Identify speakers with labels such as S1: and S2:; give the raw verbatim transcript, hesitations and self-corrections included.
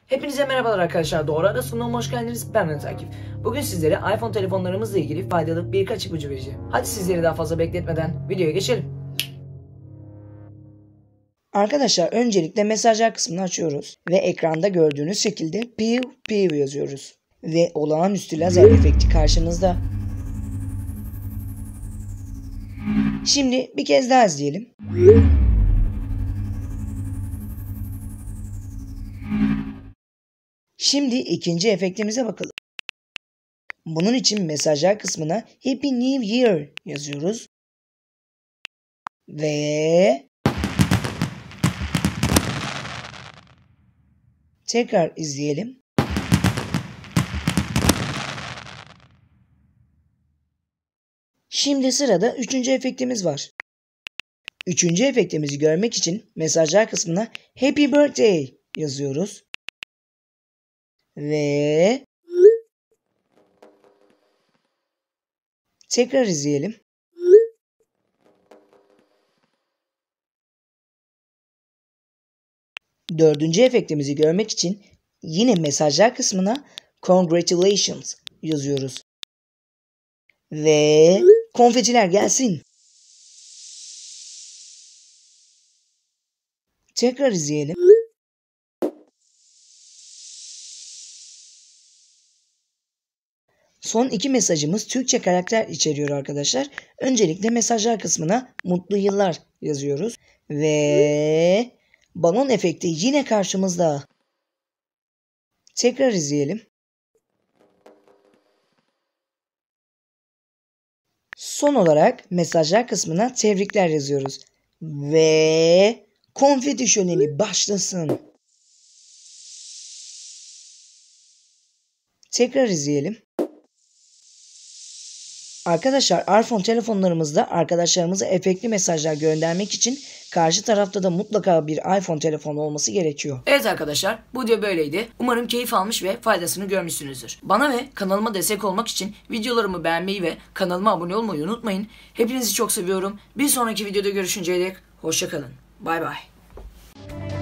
S1: Hepinize merhabalar arkadaşlar. Doğru Ara sunumuma hoş geldiniz. Ben Mehmet Akif. Bugün sizlere iPhone telefonlarımızla ilgili faydalı birkaç ipucu vereceğim. Hadi sizleri daha fazla bekletmeden videoya geçelim.
S2: Arkadaşlar öncelikle mesajlar kısmını açıyoruz ve ekranda gördüğünüz şekilde piu piu yazıyoruz. Ve olağanüstü lazer efekti karşınızda. Şimdi bir kez daha izleyelim. Şimdi ikinci efektimize bakalım. Bunun için mesajlar kısmına Happy New Year yazıyoruz. Ve tekrar izleyelim. Şimdi sırada üçüncü efektimiz var. Üçüncü efektimizi görmek için mesajlar kısmına Happy Birthday yazıyoruz. Ve tekrar izleyelim. Dördüncü efektimizi görmek için yine mesajlar kısmına Congratulations yazıyoruz. Ve konfetiler gelsin. Tekrar izleyelim. Son iki mesajımız Türkçe karakter içeriyor arkadaşlar. Öncelikle mesajlar kısmına mutlu yıllar yazıyoruz. Ve balon efekti yine karşımızda. Tekrar izleyelim. Son olarak mesajlar kısmına tebrikler yazıyoruz. Ve konfeti şöleni başlasın. Tekrar izleyelim. Arkadaşlar iPhone telefonlarımızda arkadaşlarımıza efektli mesajlar göndermek için karşı tarafta da mutlaka bir iPhone telefonu olması gerekiyor.
S1: Evet arkadaşlar, bu video böyleydi. Umarım keyif almış ve faydasını görmüşsünüzdür. Bana ve kanalıma destek olmak için videolarımı beğenmeyi ve kanalıma abone olmayı unutmayın. Hepinizi çok seviyorum. Bir sonraki videoda görüşünceye dek hoşça kalın. Bay bay.